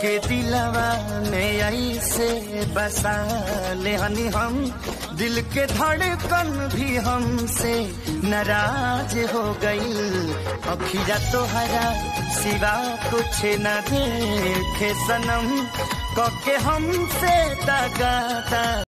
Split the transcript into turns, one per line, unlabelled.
के दिलवा में ऐसे बसा ले हनी हम, दिल के धड़कन भी हमसे नाराज हो गई। अखिया तोहरा सिवा कुछ न देखे सनम, कके हमसे दगा